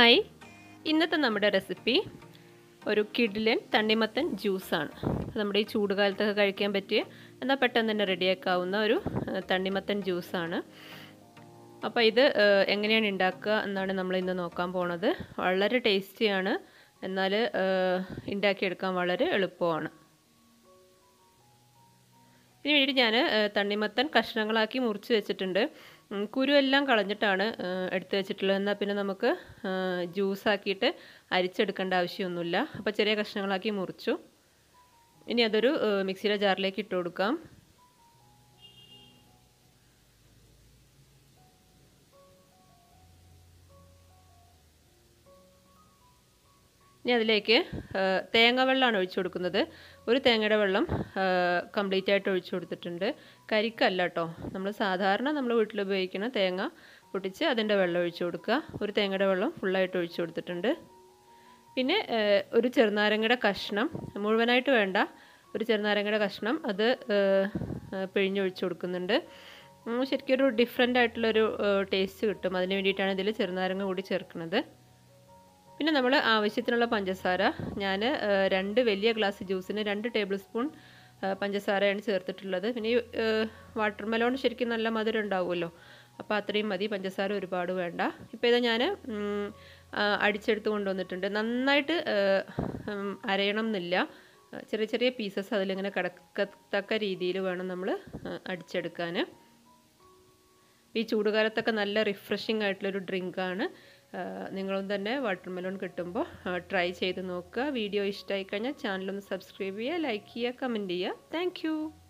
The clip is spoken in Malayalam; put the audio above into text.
ഹായ്, ഇന്നത്തെ നമ്മുടെ റെസിപ്പി ഒരു കിഡിലൻ തണ്ണിമത്തൻ ജ്യൂസാണ്. നമ്മുടെ ഈ ചൂടുകാലത്തൊക്കെ കഴിക്കാൻ പറ്റിയ എന്നാൽ പെട്ടെന്ന് തന്നെ റെഡിയാക്കാവുന്ന ഒരു തണ്ണിമത്തൻ ജ്യൂസാണ്. അപ്പോൾ ഇത് എങ്ങനെയാണ് ഉണ്ടാക്കുക എന്നാണ് നമ്മൾ ഇന്ന് നോക്കാൻ പോണത്. വളരെ ടേസ്റ്റിയാണ്, എന്നാൽ ഉണ്ടാക്കിയെടുക്കാൻ വളരെ എളുപ്പമാണ്. ഇതിന് വേണ്ടി ഞാൻ തണ്ണിമത്തൻ കഷ്ണങ്ങളാക്കി മുറിച്ച് വെച്ചിട്ടുണ്ട്. കുരുവെല്ലാം കളഞ്ഞിട്ടാണ് എടുത്ത് വെച്ചിട്ടുള്ളത്. എന്നാൽ പിന്നെ നമുക്ക് ജ്യൂസാക്കിയിട്ട് അരിച്ചെടുക്കേണ്ട ആവശ്യമൊന്നുമില്ല. അപ്പോൾ ചെറിയ കഷ്ണങ്ങളാക്കി മുറിച്ചു. ഇനി അതൊരു മിക്സിയുടെ ജാറിലേക്ക് ഇട്ട് കൊടുക്കാം. ഇനി അതിലേക്ക് തേങ്ങ വെള്ളമാണ് ഒഴിച്ചു കൊടുക്കുന്നത്. ഒരു തേങ്ങയുടെ വെള്ളം കംപ്ലീറ്റ് ആയിട്ട് ഒഴിച്ചു കൊടുത്തിട്ടുണ്ട്. കരിക്കല്ല കേട്ടോ, നമ്മൾ സാധാരണ നമ്മൾ വീട്ടിൽ ഉപയോഗിക്കുന്ന തേങ്ങ പൊട്ടിച്ച് അതിൻ്റെ വെള്ളം ഒഴിച്ചു കൊടുക്കുക. ഒരു തേങ്ങയുടെ വെള്ളം ഫുള്ളായിട്ട് ഒഴിച്ചു കൊടുത്തിട്ടുണ്ട്. പിന്നെ ഒരു ചെറുനാരങ്ങയുടെ കഷ്ണം, മുഴുവനായിട്ട് വേണ്ട, ഒരു ചെറുനാരങ്ങയുടെ കഷ്ണം അത് പിഴിഞ്ഞൊഴിച്ചു കൊടുക്കുന്നുണ്ട്. ശരിക്കും ഒരു ഡിഫറെൻ്റ് ആയിട്ടുള്ളൊരു ടേസ്റ്റ് കിട്ടും. അതിന് വേണ്ടിയിട്ടാണ് ഇതിൽ ചെറുനാരങ്ങ കൂടി ചേർക്കുന്നത്. പിന്നെ നമ്മൾ ആവശ്യത്തിനുള്ള പഞ്ചസാര, ഞാൻ 2 വലിയ ഗ്ലാസ് ജ്യൂസിന് 2 ടേബിൾ സ്പൂൺ പഞ്ചസാരയാണ് ചേർത്തിട്ടുള്ളത്. പിന്നെ ഈ വാട്ടർ മെലോൺ ശരിക്കും നല്ല മധുരം ഉണ്ടാവുമല്ലോ, അപ്പോൾ അത്രയും മതി, പഞ്ചസാര ഒരുപാട് വേണ്ട. ഇപ്പോൾ ഇത് ഞാൻ അടിച്ചെടുത്ത് കൊണ്ടുവന്നിട്ടുണ്ട്. നന്നായിട്ട് അരയണം എന്നില്ല, ചെറിയ ചെറിയ പീസസ് അതിലിങ്ങനെ കിടക്കത്തക്ക രീതിയിൽ വേണം നമ്മൾ അടിച്ചെടുക്കാൻ. ഈ ചൂടുകാലത്തൊക്കെ നല്ല റിഫ്രഷിംഗ് ആയിട്ടുള്ളൊരു ഡ്രിങ്കാണ്. നിങ്ങളും തന്നെ വാട്ടർ മെലോൺ കിട്ടുമ്പോൾ ട്രൈ ചെയ്ത് നോക്കുക. വീഡിയോ ഇഷ്ടമായി കഴിഞ്ഞാൽ ചാനലൊന്ന് സബ്സ്ക്രൈബ് ചെയ്യുക, ലൈക്ക് ചെയ്യുക, കമൻറ്റ് ചെയ്യുക. താങ്ക്